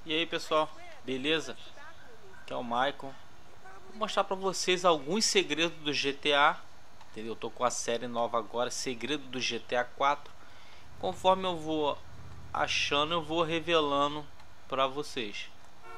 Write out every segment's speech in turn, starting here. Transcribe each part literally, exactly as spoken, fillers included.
E aí pessoal, beleza? Aqui é o Maicon. Vou mostrar pra vocês alguns segredos do G T A. Entendeu? Eu tô com a série nova agora, Segredo do G T A quatro. Conforme eu vou achando, eu vou revelando pra vocês.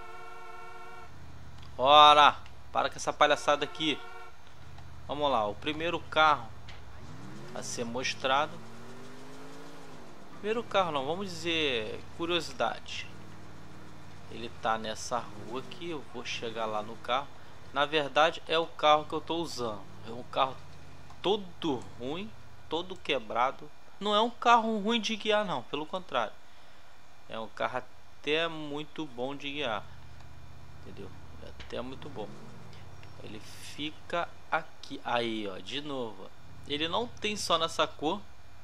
Ora, para com essa palhaçada aqui. Vamos lá, o primeiro carro a ser mostrado. Primeiro carro não, vamos dizer curiosidade. Ele tá nessa rua aqui, eu vou chegar lá no carro. Na verdade é o carro que eu tô usando. É um carro todo ruim, todo quebrado. Não é um carro ruim de guiar não, pelo contrário. É um carro até muito bom de guiar. Entendeu? É até muito bom. Ele fica aqui. Aí ó, de novo. Ele não tem só nessa cor.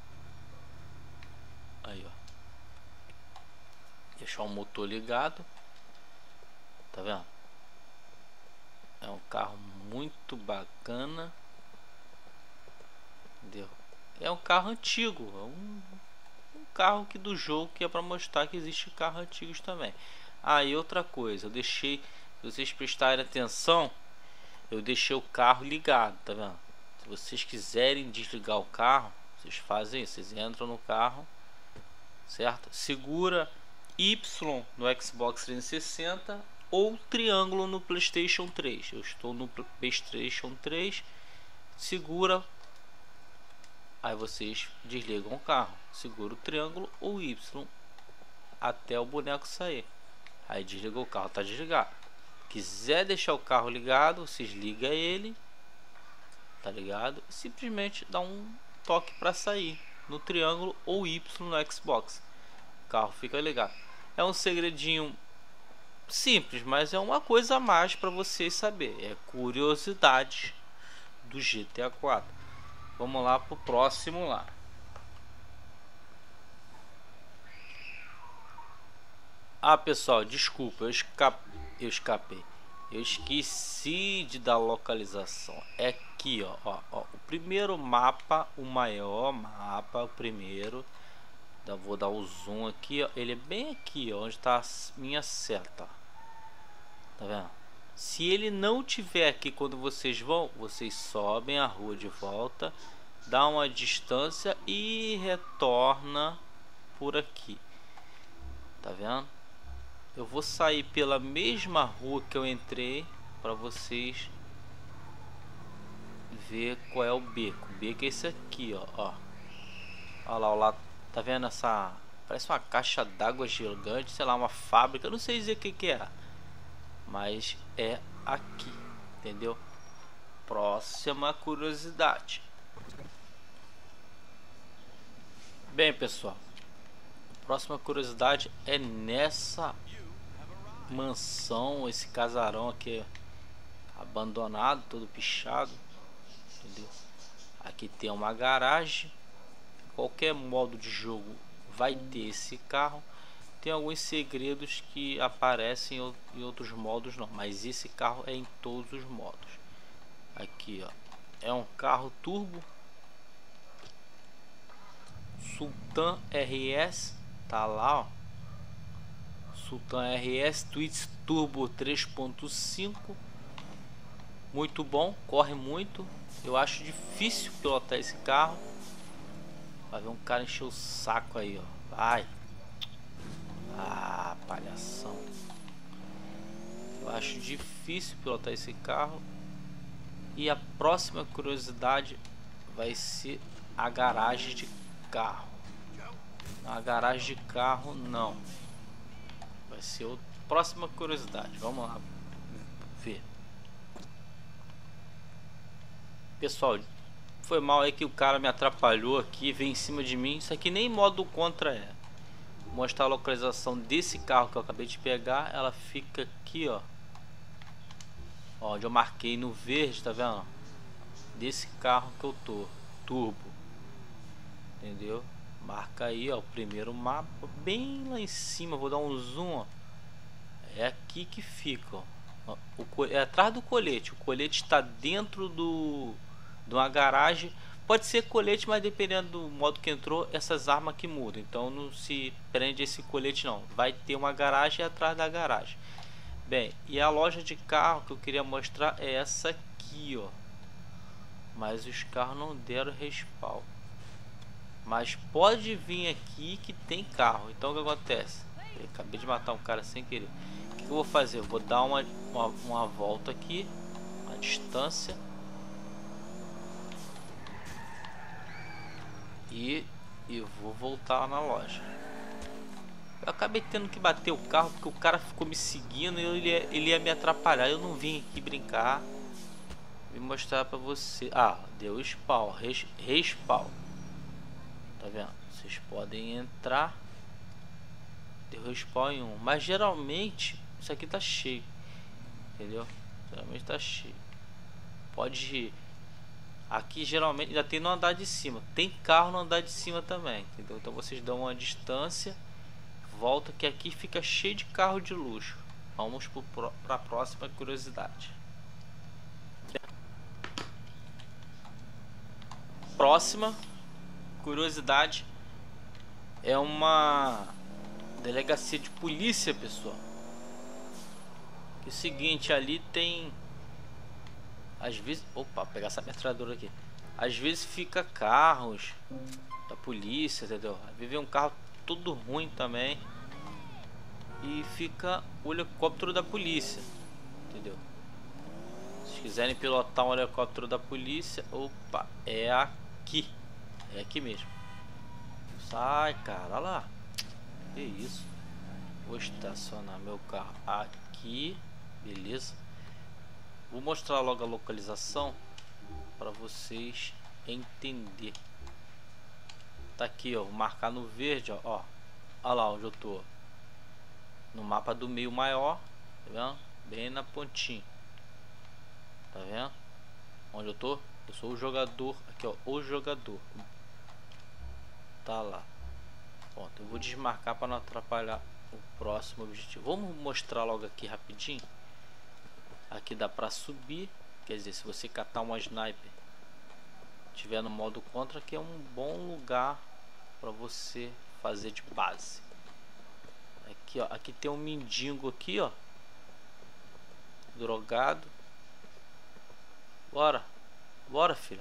Aí ó. Deixar o motor ligado. Tá vendo? É um carro muito bacana. Entendeu? É um carro antigo. É um, um carro que do jogo que é para mostrar que existe carros antigos também. Ah, e outra coisa, eu deixei, se vocês prestarem atenção, eu deixei o carro ligado, tá vendo? Se vocês quiserem desligar o carro, vocês fazem isso, vocês entram no carro, certo? Segura Y no Xbox trezentos e sessenta ou triângulo no PlayStation três. Eu estou no PlayStation três. Segura, aí vocês desligam o carro. Segura o triângulo ou Y até o boneco sair. Aí desligou o carro, tá desligado. Quiser deixar o carro ligado, vocês ligam ele, tá ligado? E simplesmente dá um toque para sair no triângulo ou Y no Xbox. O carro fica ligado. É um segredinho simples, mas é uma coisa a mais para vocês saber. É curiosidade do G T A quatro. Vamos lá pro próximo lá. Ah, pessoal, desculpa, eu escapei, eu escapei. Eu esqueci de dar localização. É aqui, ó, ó, ó, o primeiro mapa, o maior mapa, o primeiro. Eu vou dar o zoom aqui, ó. Ele é bem aqui, ó, onde está a minha seta. Tá vendo? Se ele não tiver aqui quando vocês vão, vocês sobem a rua de volta, dá uma distância e retorna por aqui. Tá vendo? Eu vou sair pela mesma rua que eu entrei para vocês ver qual é o beco. O beco é esse aqui, ó, ó. Olha lá, olha lá. Tá vendo essa? Parece uma caixa d'água gigante, sei lá, uma fábrica. Eu não sei dizer o que que é, mas é aqui, entendeu? Próxima curiosidade. Bem, pessoal, a próxima curiosidade é nessa mansão, esse casarão aqui abandonado, todo pichado, entendeu? Aqui tem uma garagem. Qualquer modo de jogo vai ter esse carro. Tem alguns segredos que aparecem em outros modos não, mas esse carro é em todos os modos. Aqui ó, é um carro turbo Sultan R S, tá lá ó, Sultan R S Twitch Turbo três ponto cinco, muito bom, corre muito. Eu acho difícil pilotar esse carro. Vai ver um cara encher o saco aí, ó. Vai. Ah, palhação. Eu acho difícil pilotar esse carro. E a próxima curiosidade vai ser a garagem de carro. A garagem de carro não. Vai ser a próxima curiosidade. Vamos lá ver. Pessoal, foi mal aí que o cara me atrapalhou aqui, veio em cima de mim. Isso aqui nem modo contra é. Vou mostrar a localização desse carro que eu acabei de pegar. Ela fica aqui, ó. Ó, onde eu marquei no verde, tá vendo? Desse carro que eu tô, turbo. Entendeu? Marca aí, ó, o primeiro mapa, bem lá em cima. Vou dar um zoom, ó. É aqui que fica, ó. O, é atrás do colete. O colete está dentro do de uma garagem, Pode ser colete, mas dependendo do modo que entrou, essas armas que mudam. Então não se prende esse colete não. Vai ter uma garagem atrás da garagem. Bem, e a loja de carro que eu queria mostrar é essa aqui, ó. Mas os carros não deram respawn. Mas pode vir aqui que tem carro. Então o que acontece? Eu acabei de matar um cara sem querer. O que eu vou fazer? Eu vou dar uma, uma, uma volta aqui. A distância. E, e vou voltar lá na loja. Eu acabei tendo que bater o carro porque o cara ficou me seguindo e ele ia, ele ia me atrapalhar. Eu não vim aqui brincar. Vim mostrar pra você. Ah, deu spawn, res, respawn. Tá vendo? Vocês podem entrar. Deu respawn em um. Mas geralmente isso aqui tá cheio. Entendeu? Geralmente tá cheio. Pode ir. Aqui geralmente ainda tem no andar de cima. Tem carro no andar de cima também, entendeu? Então vocês dão uma distância, volta que aqui fica cheio de carro de luxo. Vamos para a próxima curiosidade. Próxima curiosidade é uma delegacia de polícia, pessoal. Que é o seguinte, ali tem às vezes, opa, pegar essa metralhadora aqui. Às vezes fica carros da polícia, entendeu? Às vezes vem um carro todo ruim também e fica o helicóptero da polícia, entendeu? Se quiserem pilotar um helicóptero da polícia, opa, é aqui, é aqui mesmo. Sai, cara, olha lá. Que isso? Vou estacionar meu carro aqui, beleza? Vou mostrar logo a localização para vocês entender. Tá aqui, ó, vou marcar no verde, ó, ó. Olha lá onde eu tô. No mapa do meio maior, tá vendo? Bem na pontinha. Tá vendo? Onde eu tô? Eu sou o jogador, aqui ó, o jogador. Tá lá. Pronto, eu vou desmarcar para não atrapalhar o próximo objetivo. Vamos mostrar logo aqui rapidinho. Aqui dá para subir, quer dizer, se você catar uma sniper, tiver no modo contra, aqui é um bom lugar para você fazer de base. Aqui, ó, aqui tem um mendigo aqui, ó, drogado. Bora, bora, filha.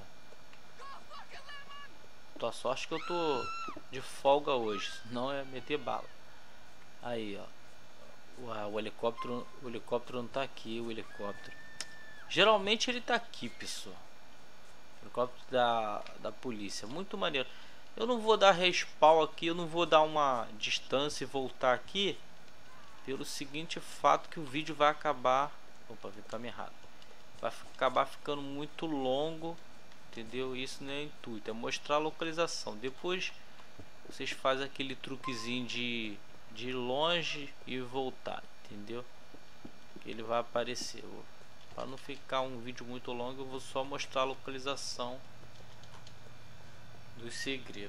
Tua sorte que eu tô de folga hoje, senão é meter bala. Aí, ó. Uau, o helicóptero, o helicóptero não tá aqui, o helicóptero. Geralmente ele tá aqui, pessoal. O helicóptero da, da polícia, muito maneiro. Eu não vou dar respawn aqui, eu não vou dar uma distância e voltar aqui. Pelo seguinte fato que o vídeo vai acabar... Opa, vi o caminho errado. Vai acabar ficando muito longo, entendeu? Isso não é intuito, é mostrar a localização. Depois vocês fazem aquele truquezinho de... de longe e voltar, entendeu? Ele vai aparecer. Para não ficar um vídeo muito longo, eu vou só mostrar a localização dos segredos.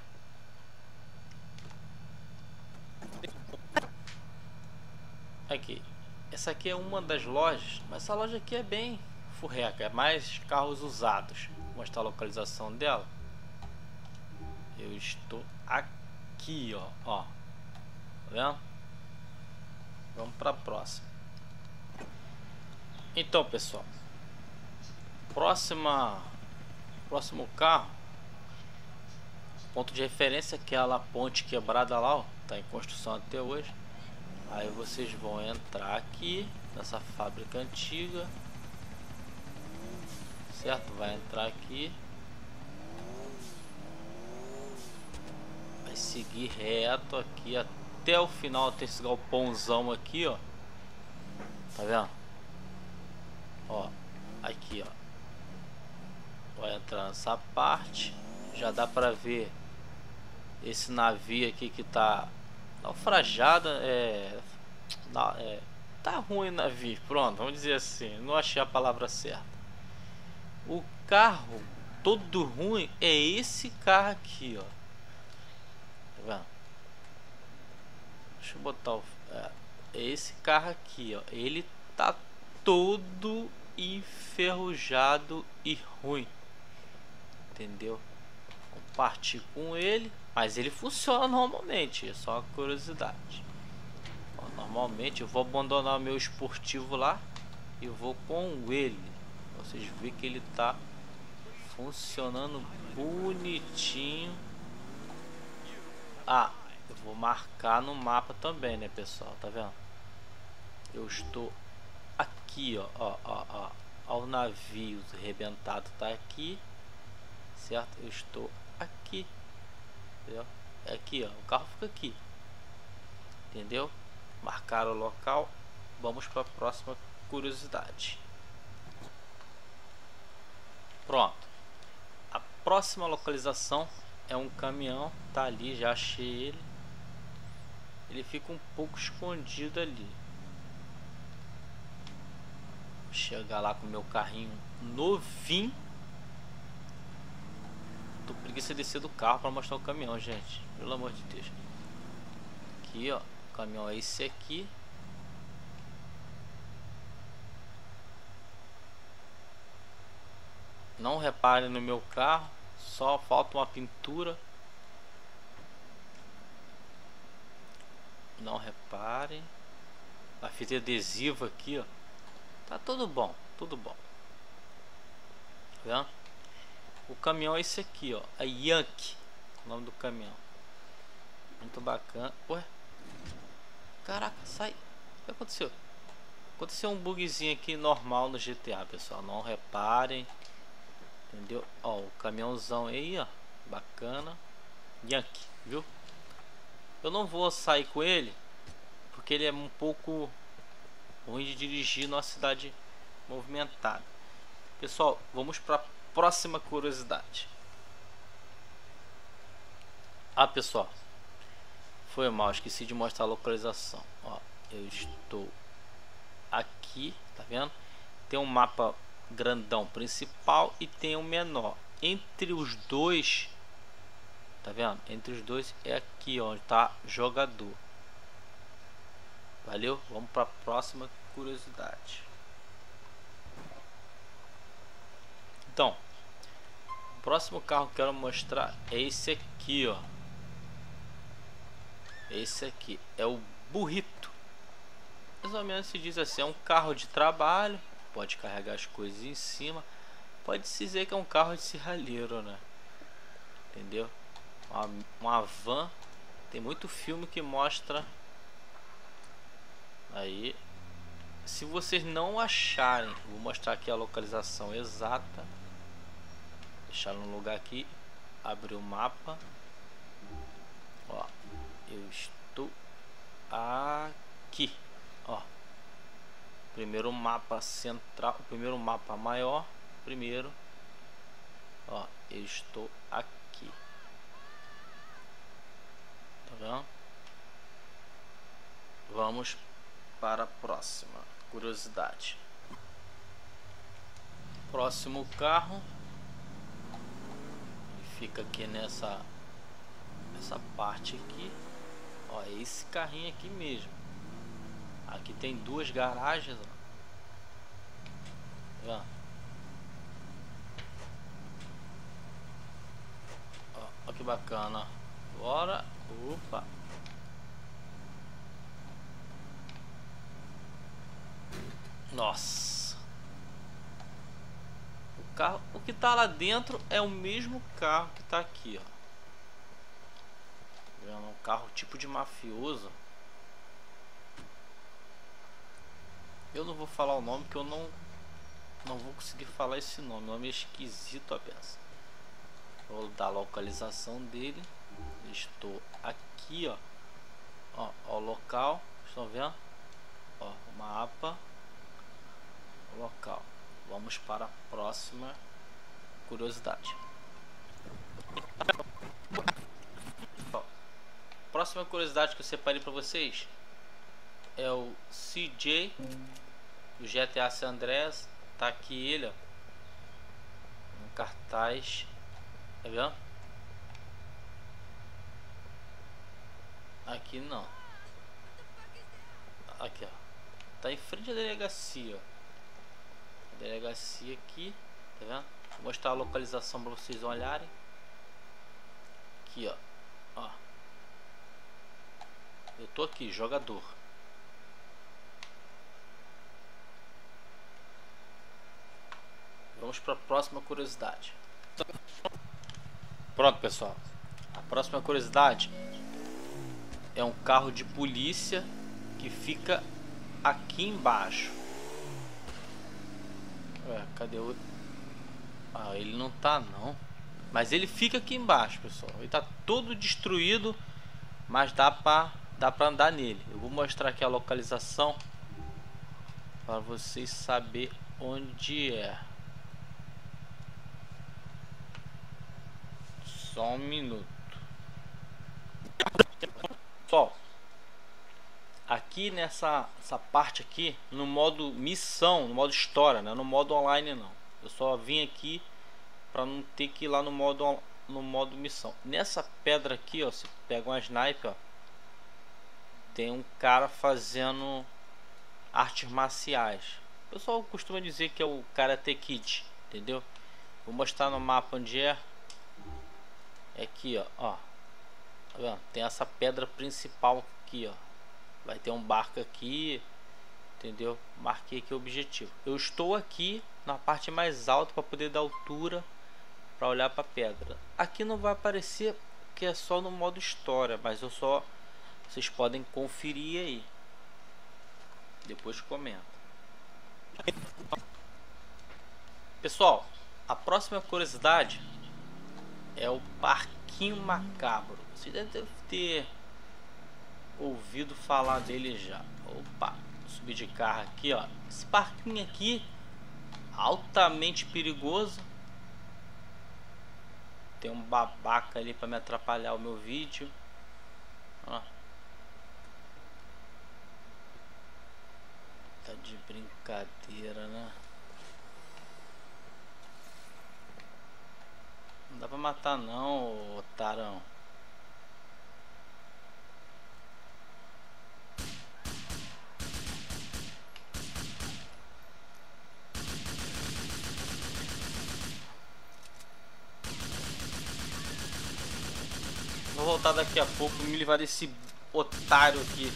Aqui, essa aqui é uma das lojas, mas essa loja aqui é bem furreca, é mais carros usados. Vou mostrar a localização dela. Eu estou aqui, ó, ó. Tá vendo? Vamos para a próxima. Então, pessoal, próxima próximo carro, ponto de referência, que é aquela ponte quebrada lá, ó, tá em construção até hoje. Aí vocês vão entrar aqui nessa fábrica antiga, certo? Vai entrar aqui, vai seguir reto aqui até o final. Tem esse galpãozão aqui, ó. Tá vendo? Ó, aqui, ó. Vai entrar nessa parte. Já dá pra ver esse navio aqui que tá naufragado. É, é, tá ruim o navio. Pronto, vamos dizer assim. Não achei a palavra certa. O carro todo ruim é esse carro aqui, ó. Tá vendo? Deixa eu botar o... É, é esse carro aqui, ó. Ele tá todo enferrujado e ruim. entendeu? Vou partir com ele, mas ele funciona normalmente, é só uma curiosidade. Ó, normalmente eu vou abandonar o meu esportivo lá e vou com ele. Vocês veem que ele tá funcionando bonitinho. Ah, eu vou marcar no mapa também, né, pessoal? Tá vendo? Eu estou aqui, ó, ó, ó, ó, ó, o navio arrebentado tá aqui, certo? Eu estou aqui, entendeu? É aqui, ó, o carro fica aqui, entendeu? Marcar o local. Vamos para a próxima curiosidade. Pronto. A próxima localização é um caminhão, tá ali, já achei ele. Ele fica um pouco escondido ali. Chegar lá com o meu carrinho novinho. Tô preguiça de descer do carro para mostrar o caminhão, gente. Pelo amor de Deus. Aqui, ó. O caminhão é esse aqui. Não reparem no meu carro. Só falta uma pintura. Não reparem. A fita adesiva aqui, ó. Tá tudo bom. Tudo bom. Tá vendo? O caminhão é esse aqui, ó. A Yankee. O nome do caminhão. Muito bacana. Ué. Caraca, sai. O que aconteceu? Aconteceu um bugzinho aqui normal no G T A, pessoal. Não reparem. Entendeu? Ó, o caminhãozão aí, ó. Bacana. Yankee, viu? Eu não vou sair com ele porque ele é um pouco ruim de dirigir numa cidade movimentada. Pessoal, vamos para a próxima curiosidade. Ah, pessoal, foi mal, esqueci de mostrar a localização. Ó, eu estou aqui, tá vendo? Tem um mapa grandão principal e tem um menor. Entre os dois, tá vendo? Entre os dois é aqui onde tá jogador. Valeu? Vamos para a próxima curiosidade. Então, o próximo carro que eu quero mostrar é esse aqui, ó. Esse aqui é o burrito. Mais ou menos se diz assim, é um carro de trabalho. Pode carregar as coisas em cima. Pode se dizer que é um carro de serralheiro, né? Entendeu? Uma, uma van. Tem muito filme que mostra. Aí, se vocês não acharem, vou mostrar aqui a localização exata. Deixar no lugar aqui, abrir o mapa. Ó, eu estou aqui, ó. Primeiro mapa central, o primeiro mapa maior, primeiro. Ó, eu estou aqui. Tá vendo? Vamos para a próxima curiosidade. Próximo carro fica aqui nessa essa parte aqui. Ó, é esse carrinho aqui mesmo. Aqui tem duas garagens, ó. Tá vendo? Ó, ó que bacana. Bora. Opa. Nossa. O carro, o que tá lá dentro é o mesmo carro que tá aqui, ó. É um carro tipo de mafioso. Eu não vou falar o nome que eu não não vou conseguir falar esse nome. O nome é esquisito a beça. Vou dar a localização dele. Estou aqui, ó. Ó, ó o local. Estão vendo? Ó, o mapa. O local. Vamos para a próxima curiosidade. Próxima curiosidade que eu separei para vocês é o C J do G T A San Andreas. Tá aqui ele, ó, um cartaz, tá vendo? Aqui não. Aqui, ó. Tá em frente à delegacia, ó. A delegacia aqui, tá vendo? Vou mostrar a localização para vocês olharem. Aqui, ó. Ó. Eu tô aqui, jogador. Vamos para a próxima curiosidade. Pronto, pessoal. A próxima curiosidade é um carro de polícia que fica aqui embaixo. Ué, cadê o... Ah, ele não tá não. Mas ele fica aqui embaixo, pessoal. Ele tá todo destruído, mas dá pra, dá pra andar nele. Eu vou mostrar aqui a localização para vocês saberem onde é. Só um minuto. Pessoal, aqui nessa essa parte aqui, no modo missão, no modo história, né? No modo online não. Eu só vim aqui para não ter que ir lá no modo no modo missão. Nessa pedra aqui, ó, você pega uma sniper, ó, tem um cara fazendo artes marciais. O pessoal costuma dizer que é o Karate Kid, entendeu? Vou mostrar no mapa onde é. É aqui, ó, ó. Tá vendo? Tem essa pedra principal aqui, ó. Vai ter um barco aqui, entendeu? Marquei aqui o objetivo. Eu estou aqui na parte mais alta para poder dar altura para olhar para a pedra. Aqui não vai aparecer que é só no modo história, mas eu só vocês podem conferir aí. Depois comenta. Pessoal, a próxima curiosidade é o Parquinho Macabro. Você deve ter ouvido falar dele já. Opa, subir de carro aqui, ó. Esse parquinho aqui altamente perigoso. Tem um babaca ali para me atrapalhar o meu vídeo. Ó. Tá de brincadeira, né? Não dá pra matar não, otarão. Vou voltar daqui a pouco me livrar desse otário aqui.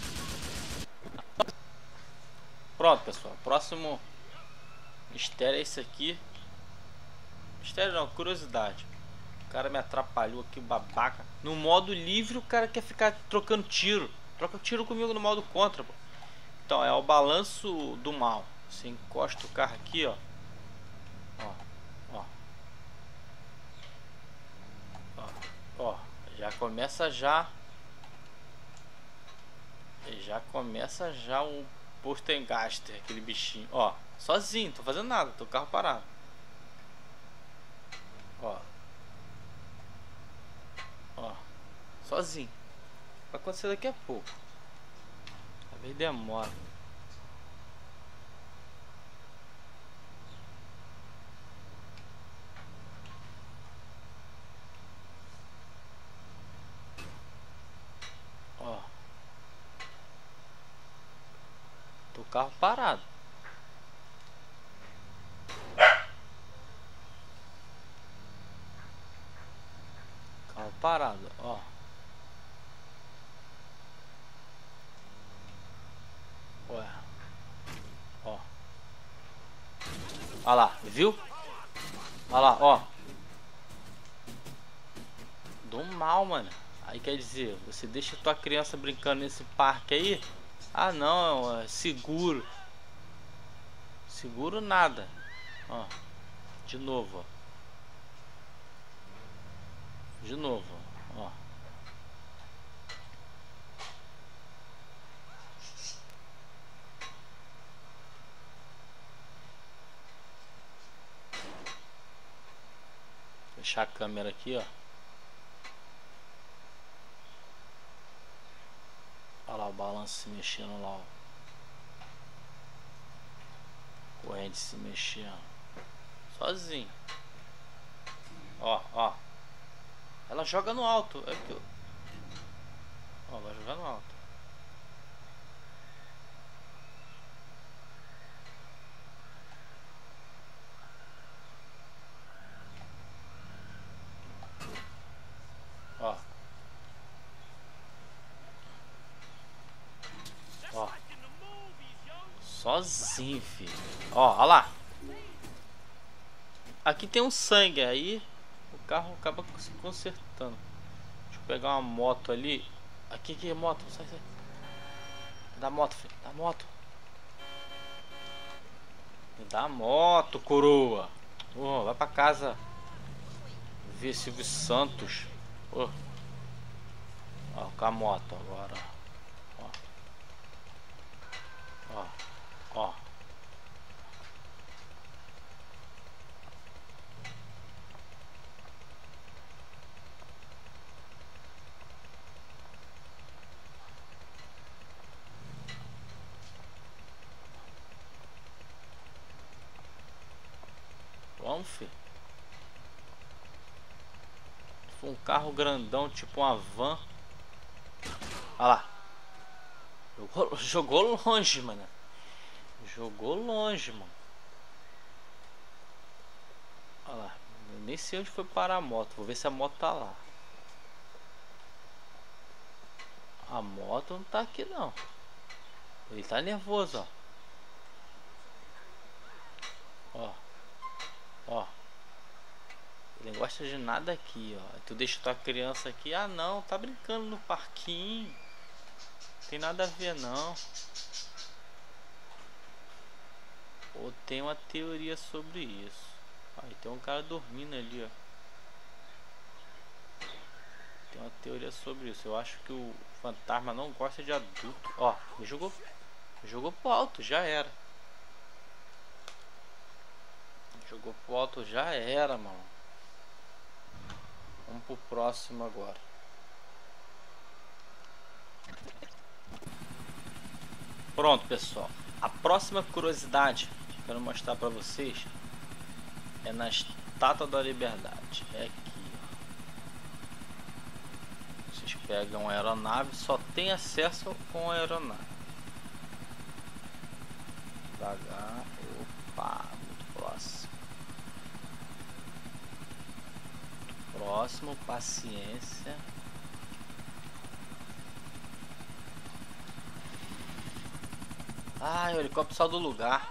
Pronto, pessoal. Próximo mistério é esse aqui. Mistério não, curiosidade. O cara me atrapalhou aqui, o babaca. No modo livre o cara quer ficar trocando tiro. Troca tiro comigo no modo contra, pô. Então é o balanço do mal. Você encosta o carro aqui, ó. Ó, ó. Ó, ó. Já começa já. Já começa já o Postengaster, aquele bichinho. Ó, sozinho, tô fazendo nada, tô com o carro parado. Ó. Ó. Sozinho. Vai acontecer daqui a pouco. Talvez demora. Ó. Tô com o carro parado. Carro parado, ó. Ué. Ó. Olha lá, viu? Olha lá, ó. Do mal, mano. Aí quer dizer, você deixa tua criança brincando nesse parque aí? Ah não, é seguro. Seguro nada. Ó. De novo, ó. De novo, ó. Fechar a câmera aqui, ó. Olha lá o balanço se mexendo lá, ó. Corrente se mexendo. Sozinho. Ó, ó. Ela joga no alto. É que eu... Ó, vai jogar no alto. Sozinho, filho. Ó, ó lá. Aqui tem um sangue, aí o carro acaba se consertando. Deixa eu pegar uma moto ali. Aqui, aqui é moto, sai, sai. Dá moto, filho, dá moto. Me dá moto, coroa. Oh, vai pra casa ver Silvio Santos. Oh. Ó, com a moto agora. Ó. Ó. Ó. Vamos, filho. Foi um carro grandão, tipo uma van. Olha lá. Jogou, jogou longe, mano. Jogou longe, mano. Olha lá. Eu nem sei onde foi parar a moto. Vou ver se a moto tá lá. A moto não tá aqui, não. Ele tá nervoso, ó. Ó. Ó. Ele não gosta de nada aqui, ó. Tu deixa tua criança aqui. Ah, não. Tá brincando no parquinho. Tem nada a ver, não. Ou tem uma teoria sobre isso. Aí tem um cara dormindo ali, ó. Tem uma teoria sobre isso. Eu acho que o fantasma não gosta de adulto. Ó, me jogou. Me jogou pro alto, já era. Me jogou pro alto, já era, mano. Vamos pro próximo agora. Pronto, pessoal. A próxima curiosidade que eu quero mostrar pra vocês é na Estátua da Liberdade. É aqui, ó. Vocês pegam a aeronave, só tem acesso com a aeronave. Devagar. Opa, muito próximo. Muito próximo, paciência. Ah, o helicóptero saiu do lugar.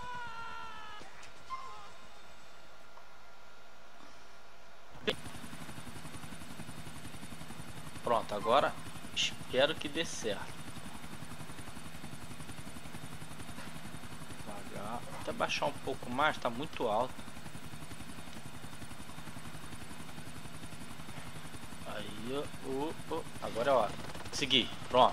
Pronto, agora espero que dê certo. Devagar. Vou até baixar um pouco mais, tá muito alto. Aí, oh, oh. Agora é a hora. Seguir, pronto.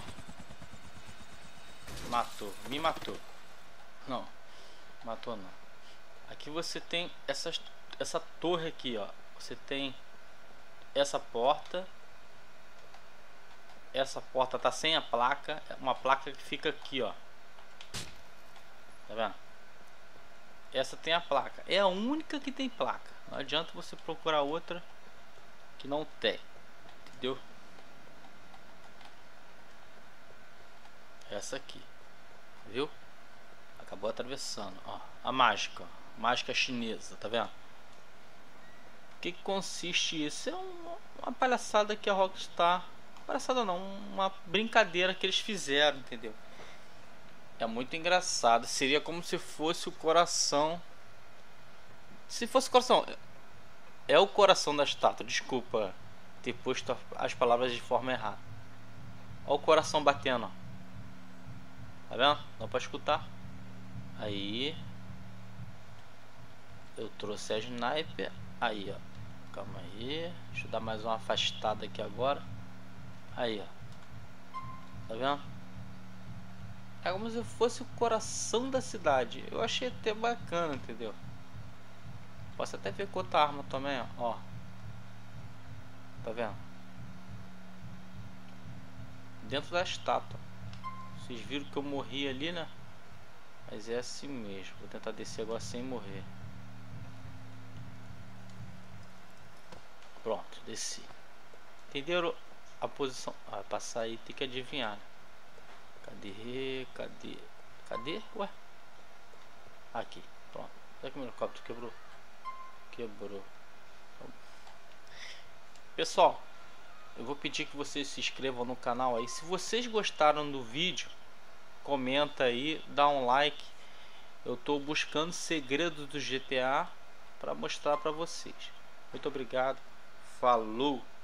Matou, me matou. Não, matou não. Aqui você tem essas, essa torre aqui, ó. Você tem essa porta. Essa porta tá sem a placa. Uma placa que fica aqui, ó. Tá vendo? Essa tem a placa. É a única que tem placa. Não adianta você procurar outra que não tem. Entendeu? Essa aqui. Viu? Acabou atravessando, ó. A mágica, ó. Mágica chinesa, tá vendo? O que, que consiste isso? É uma, uma palhaçada que a Rockstar... Palhaçada não, uma brincadeira que eles fizeram, entendeu? É muito engraçado. Seria como se fosse o coração. Se fosse o coração... É o coração da estátua. Desculpa ter posto as palavras de forma errada. Olha o coração batendo, ó. Tá vendo? Dá pra escutar. Aí eu trouxe a sniper. Aí, ó. Calma aí. Deixa eu dar mais uma afastada aqui agora. Aí, ó. Tá vendo? É como se fosse o coração da cidade. Eu achei até bacana, entendeu? Posso até ver com outra arma também, ó. Tá vendo? Dentro da estátua. Vocês viram que eu morri ali, né? Mas é assim mesmo. Vou tentar descer agora sem morrer. Pronto, desci. Entenderam a posição? Ah, passar aí tem que adivinhar, né? Cadê? Cadê? Cadê? Ué? Aqui, pronto. Será que o meu helicóptero quebrou? Quebrou. Pessoal, eu vou pedir que vocês se inscrevam no canal aí. Se vocês gostaram do vídeo, comenta aí, dá um like eu estou buscando segredos do G T A para mostrar para vocês. Muito obrigado. Falou!